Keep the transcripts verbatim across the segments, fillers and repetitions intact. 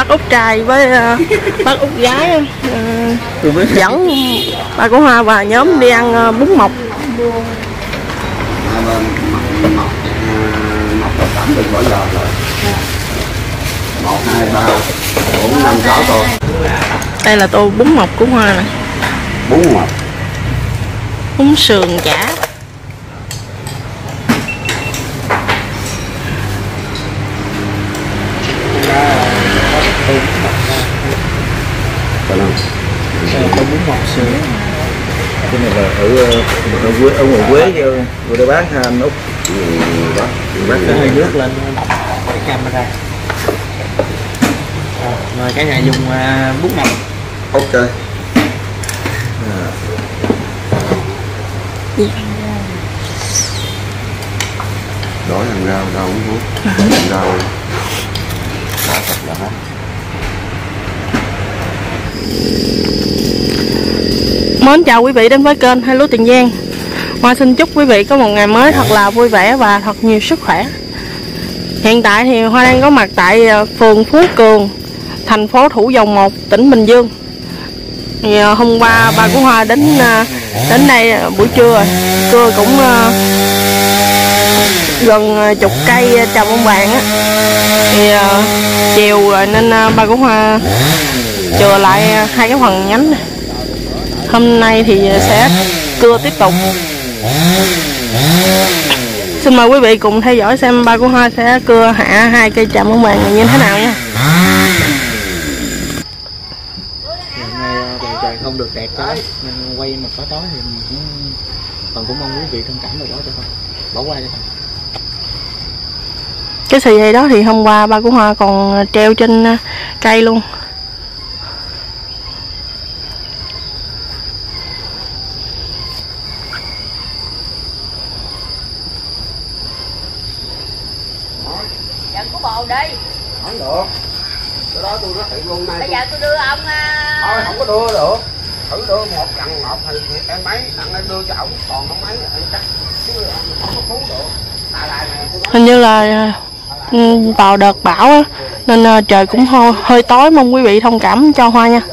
bác út trai với uh, bác út gái uh, dẫn ba của Hoa và nhóm đi ăn uh, bún mọc. một, hai, ba, bốn, năm, sáu tô. Đây là tô bún mọc của Hoa nè. Bún mọc. Bún sườn chả. Tô bún mọc sườn. Cái này là ở ở quê ở ngoài quê vừa vừa bán anh Út. Đó, bán cái hơi nước lên đọc cái camera. Rồi cái này dùng uh, bún mọc. Ok. À. Đói ăn rau, rau uống thuốc. Ăn rau. Đã thật là hết. Mến chào quý vị đến với kênh Hello Tiền Giang. Hoa xin chúc quý vị có một ngày mới thật là vui vẻ và thật nhiều sức khỏe. Hiện tại thì Hoa đang có mặt tại phường Phú Cường, thành phố Thủ Dầu Một, tỉnh Bình Dương. Thì hôm qua ba của Hoa đến đến đây buổi trưa rồi, cưa cũng gần chục cây trà bông vàng á. Thì chiều rồi nên ba của Hoa chừa lại hai cái phần nhánh này. Hôm nay thì sẽ cưa tiếp tục. Xin mời quý vị cùng theo dõi xem ba của Hoa sẽ cưa hạ hai cây tràm bông vàng này như thế nào nha. Hôm nay trời trời không được đẹp cho nên quay một có tối thì mình cũng còn cũng mong quý vị thông cảm rồi đó cho thôi. Bỏ qua cho thôi. Cái xì dây đó thì hôm qua ba của Hoa còn treo trên cây luôn. Dẫn của bồ đi. Không được. Cái đó tôi nói thiệt luôn này. Bây giờ tôi đưa ông. Thôi không có đưa được. Thử đưa một lần một thì em mấy, đặng em đưa cho ổng, còn không mấy em chắc chứ không có cứu được. Tại lại này tôi nói. Hình như là vào đợt bão á, nên trời cũng hơi, hơi tối, mong quý vị thông cảm cho Hoa nha.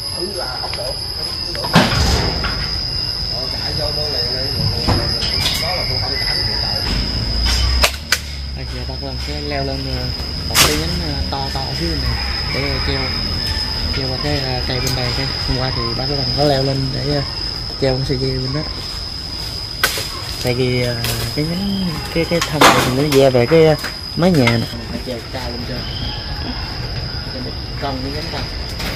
Giờ bác Lâm sẽ leo lên một cái nhánh to to phía bên này để treo treo qua cái cây bên đây. Cái hôm qua thì bác Lâm có leo lên để treo con sợi dây bên đó. Tại vì cái nhánh cái cái thân này thì nó ve về cái mái nhà này, phải treo cao lên trên để mình cân cái nhánh thân.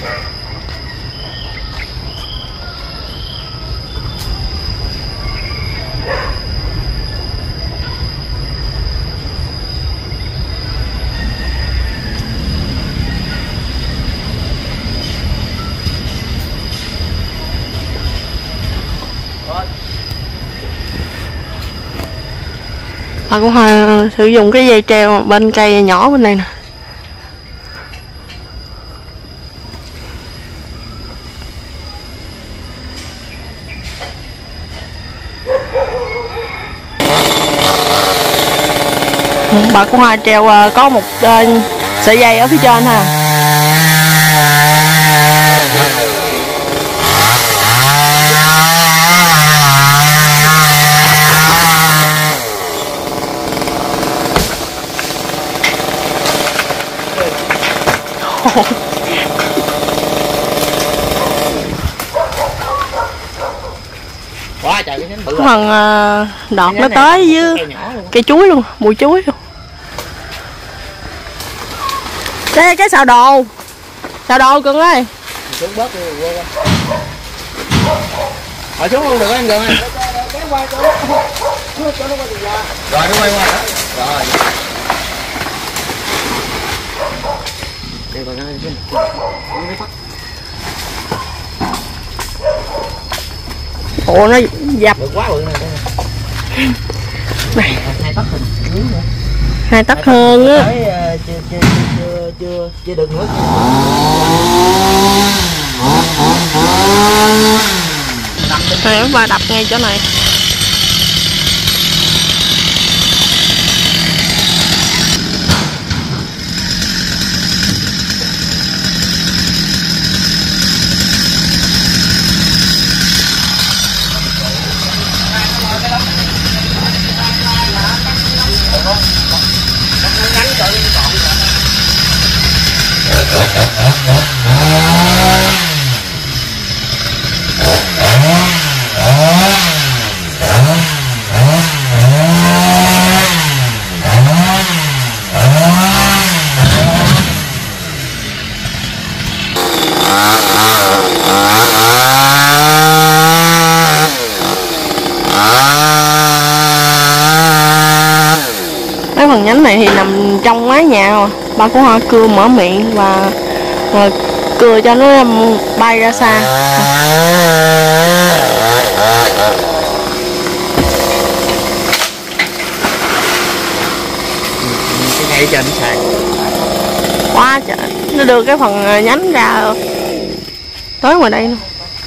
Bà cũng Hoa sử dụng cái dây treo bên cây nhỏ bên này nè. Bà của Hoa treo có một uh, sợi dây ở phía trên ha. Quá trời cái nhánh bự. Thằng uh, đọt nó tới với cây chuối luôn, bụi chuối luôn. Đây cái xào đồ. Xào đồ Cường ơi. Xuống bớt đi quên qua. Hỏi xuống luôn được anh Cường ơi. Rồi nó quay qua đó. Rồi. Đây còn cái ủa nó dập quá bự này. Này hai tấc hơn nữa. Hai tấc hơn á. Chưa chưa chưa chưa chưa được nữa. Này ba đập ngay chỗ này. ba của Hoa cưa mở miệng và rồi cưa cho nó bay ra xa. Cái ngay trên nó sạc Quá trời, nó đưa cái phần nhánh ra rồi. Tới ngoài đây luôn.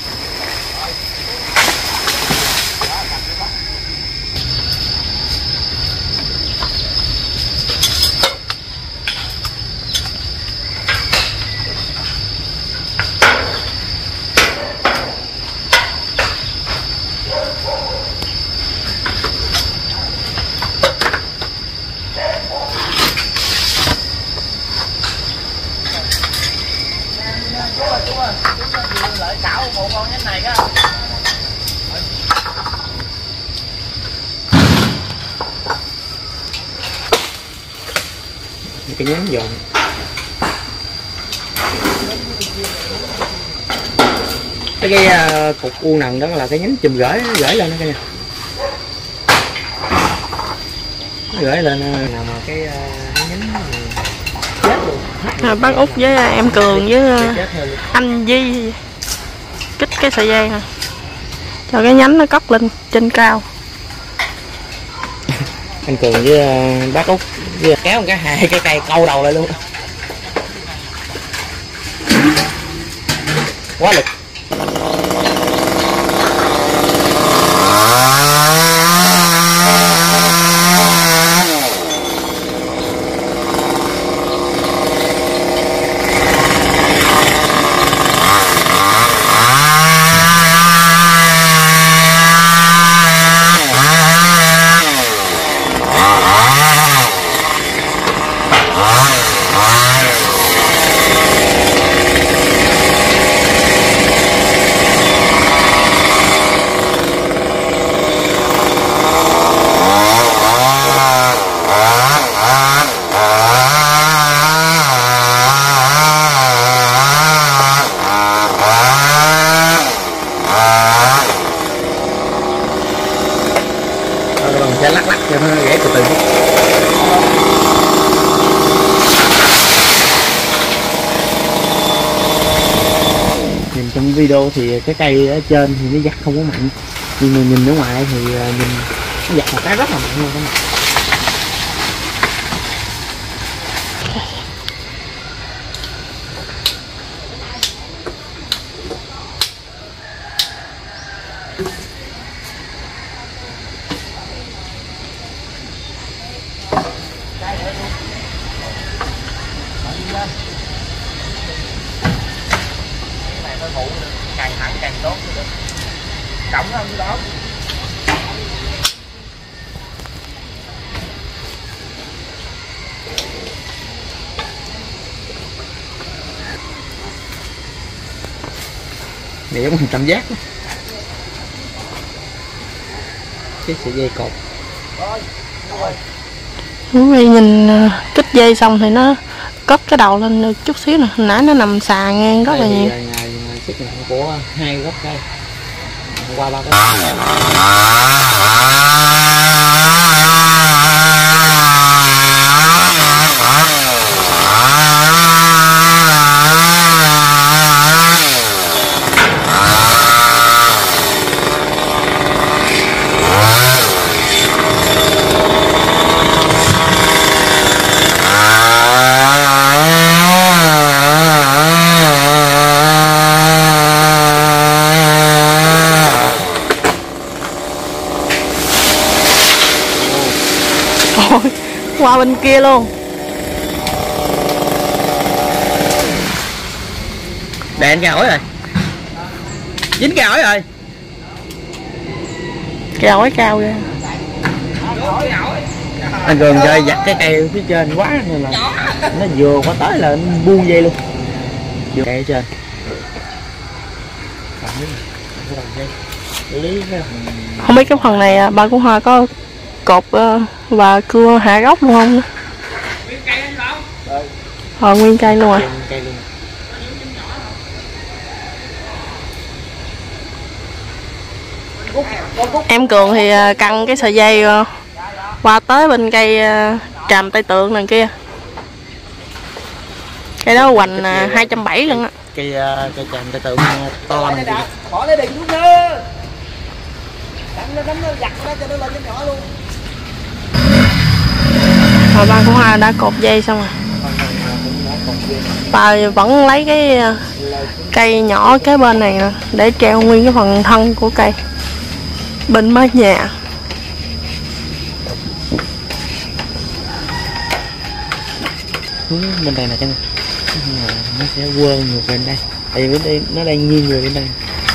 cái nhánh giòn. Cái cái uh, cục u nần đó là cái nhánh chùm gửi gửi lên đó cả nhà. Nó gửi lên nào mà cái uh, nhánh chết luôn. À, bác Út với em Cường với anh Di kích cái sợi dây nè cho cái nhánh nó cất lên trên cao. Anh Cường với uh, bác Út với kéo một cái hai cái cây câu đầu lại luôn. Quá lực. Sẽ lắc lắc cho nó gãy từ từ. Nhìn trong video thì cái cây ở trên thì nó giặt không có mạnh, nhưng mà nhìn ở ngoài thì nhìn nó giặt một cái rất là mạnh luôn các bạn. Càng thẳng càng tốt được. Cộng hơn cái đó. Này giống hình tam giác đó. Cái sợi dây cột. Đúng rồi, nhìn kích dây xong thì nó cất cái đầu lên được chút xíu nè. Hồi nãy nó nằm xà ngang rất là nhiều. Sức nặng của hai gốc cây qua ba cái. Qua bên kia luôn. Đèn cái ổi rồi. Dính cái ổi rồi. Cái ổi cao ra. Anh Cường chơi giặt cái cây phía trên quá nên là nó vừa qua tới là nó buông dây luôn. Vừa cây ở trên. Không biết cái phần này ba của Hoa có cột và cưa hạ gốc luôn không? Nguyên cây anh đâu? Ờ, nguyên cây luôn rồi. Em Cường thì căng cái sợi dây qua tới bên cây tràm tay tượng này kia. Cây đó hoành hai trăm bảy mươi lần á. Cây cây tràm cây tượng to này. Bỏ lấy điện xuống nha. Đánh nó đánh nó giặt nó cho nó lên cái nhỏ luôn. Rồi ba của Hoa đã cột dây xong rồi. Bà vẫn lấy cái cây nhỏ kế bên này nè để treo nguyên cái phần thân của cây bên mái nhà. Hướng bên đây là cái này nó sẽ quơ ngược bên đây, tại vì bên đây nó đang nghiêng về bên đây.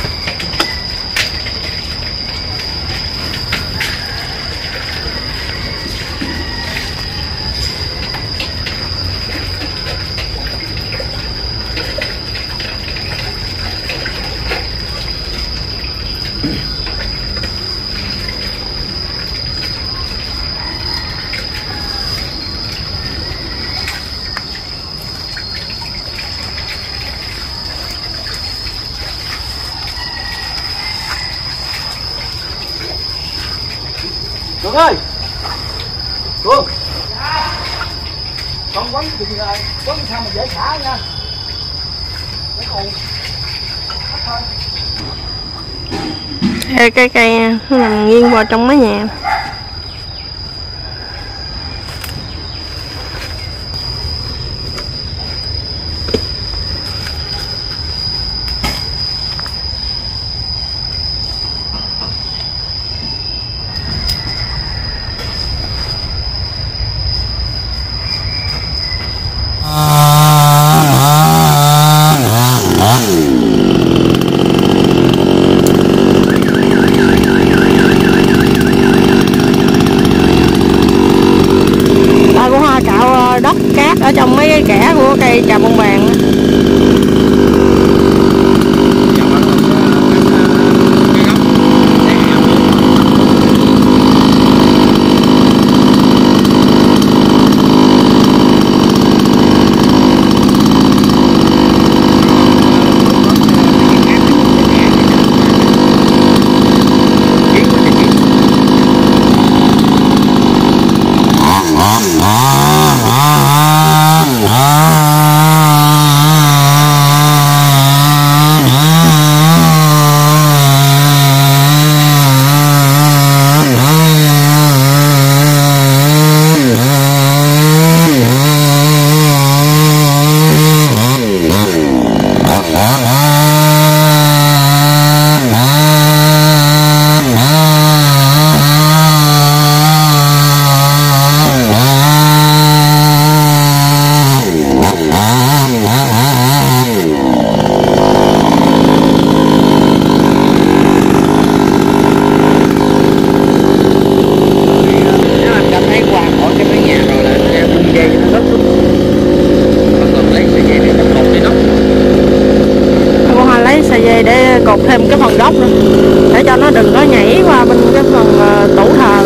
Cường ơi, Cường, con quấn thì rồi, quấn sao mà dễ xả nha. Cái cù, Ê, cây cây nó nằm nghiêng vào trong mái nhà. Ta của Hoa cạo đất cát ở trong mấy cái kẽ của cây trà bông vàng. Để cột thêm cái phần gốc nữa để cho nó đừng có nhảy qua bên cái phần uh, tủ thờ.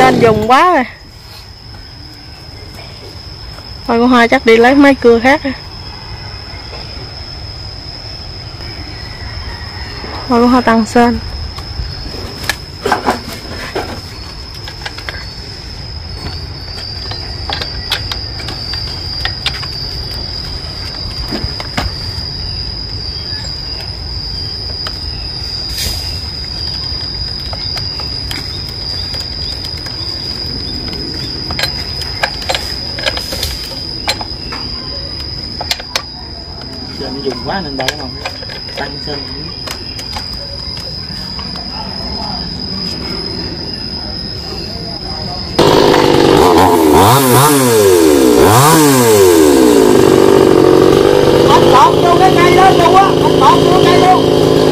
Sên dùng quá rồi. Thôi con Hoa chắc đi lấy mấy cưa khác rồi. Thôi con Hoa tăng sên. Sên nó dùng quá nên đâu không tăng sên. Anh tọt vô cái cây đó luôn á, anh tọt vô cây luôn.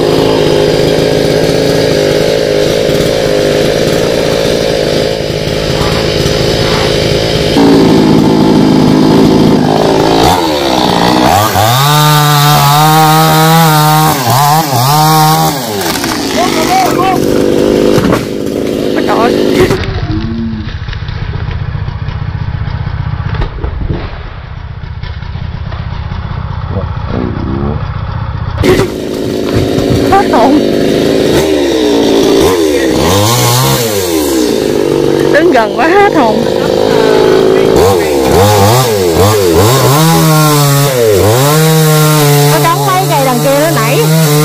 Hết hồn. Đứng gần quá hết hồn. Nó cắn mấy cây đằng kia nó nảy.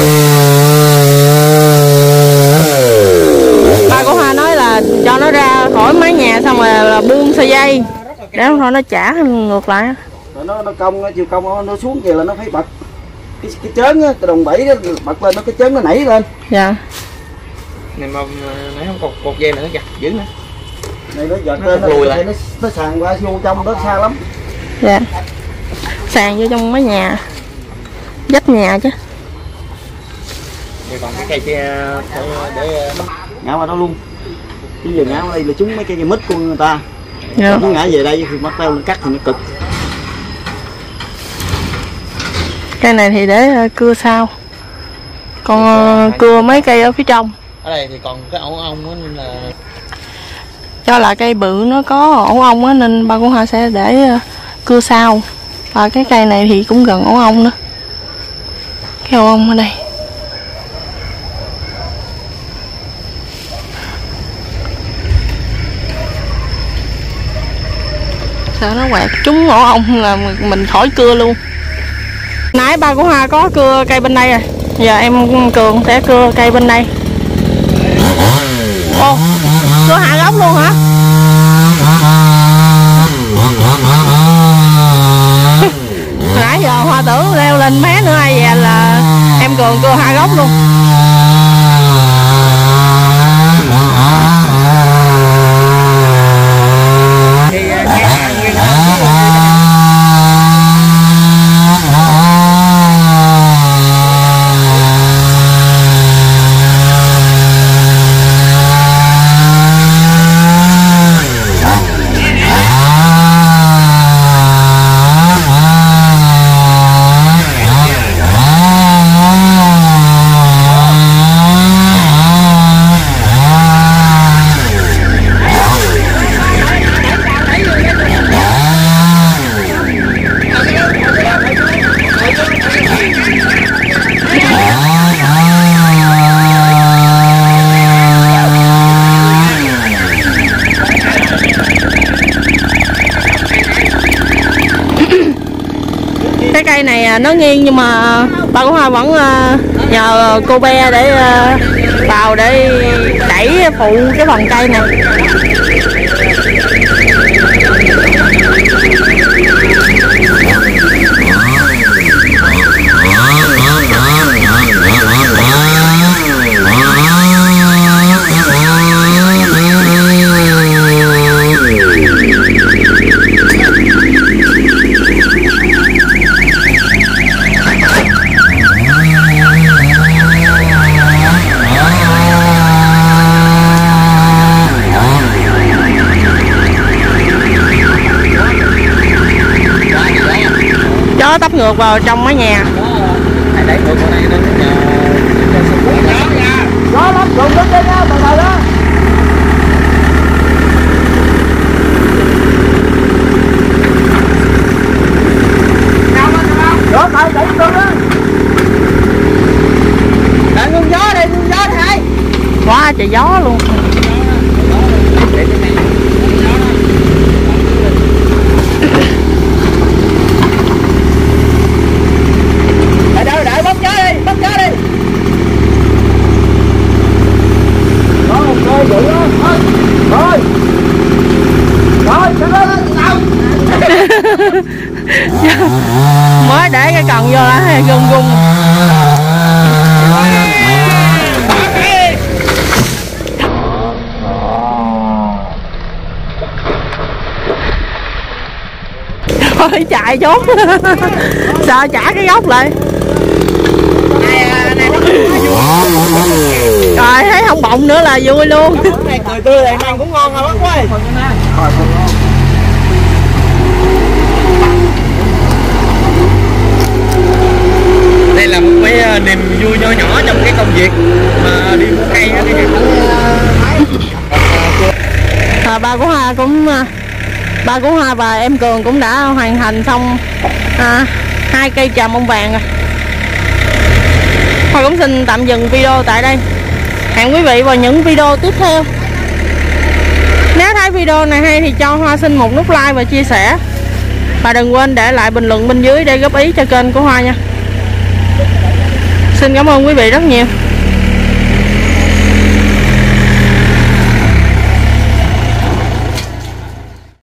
Ba của Hoa nói là cho nó ra khỏi mái nhà xong rồi là buông sợi dây để không thôi nó trả ngược lại. Nó nó cong nó chiều cong nó xuống kìa là nó phải bật cái cái chớn á, cái đồng bẫy đó bật lên nó cái chớn nó nảy lên. Dạ. Này mà nãy không cột cột dây nữa kìa, giữ nữa. Này nó giật Nó lên nó, lùi lại. nó nó sàn qua vô trong đó xa lắm. Dạ. Sàn vô trong mái nhà. Dách nhà chứ. Rồi còn cái cây kia để, để Ngã qua đó luôn. Chứ giờ ngã qua đây là trúng mấy cây cây mít của người ta. Dạ. Nó ngã về đây thì bắt tao cắt thì nó cực. Cây này thì để uh, cưa sau. Còn uh, cưa mấy cây ở phía trong. ở đây thì còn cái ổ ong á nên là Do là cây bự nó có ổ ong á nên ba của Hoa sẽ để uh, cưa sau. Và cái cây này thì cũng gần ổ ong nữa. Cái ổ ong ở đây. Sợ nó quẹt trúng ổ ong là mình khỏi cưa luôn. Nãy ba của Hoa có cưa cây bên đây rồi. Giờ em Cường sẽ cưa cây bên đây. Ồ, cưa hạ gốc luôn hả? Nãy giờ Hoa tưởng leo lên mé nữa ai về là em Cường cưa hạ gốc luôn. Cái cây này nó nghiêng nhưng mà ba của Hoa vẫn nhờ cô be để vào để đẩy phụ cái phần cây này. Gió tấp ngược vào trong mái nhà. đẩy ngược vào đây nên Gió lắm, đụng đến đây nha, từ từ đó. trời gió luôn. Đợi đâu đợi bốc gió đi, bốc gió đi. Đó, ok, vậy đó. Thôi. Thôi, cho nó lên đâu. Mới để cái cần vô là gung gung. Thôi chạy trốn. Sợ trả cái gốc lại. Rồi thấy không bọng nữa là vui luôn. Này cười tươi này ăn cũng ngon hả bác ơi. Đây là một cái niềm vui nho nhỏ trong cái công việc mà đi mua cây á. À, ba của Hoa cũng ba của Hoa và em Cường cũng đã hoàn thành xong à, hai cây trà mông vàng rồi. Hoa cũng xin tạm dừng video tại đây. Hẹn quý vị vào những video tiếp theo. Nếu thấy video này hay thì cho Hoa xin một nút like và chia sẻ. Và đừng quên để lại bình luận bên dưới để góp ý cho kênh của Hoa nha. Xin cảm ơn quý vị rất nhiều.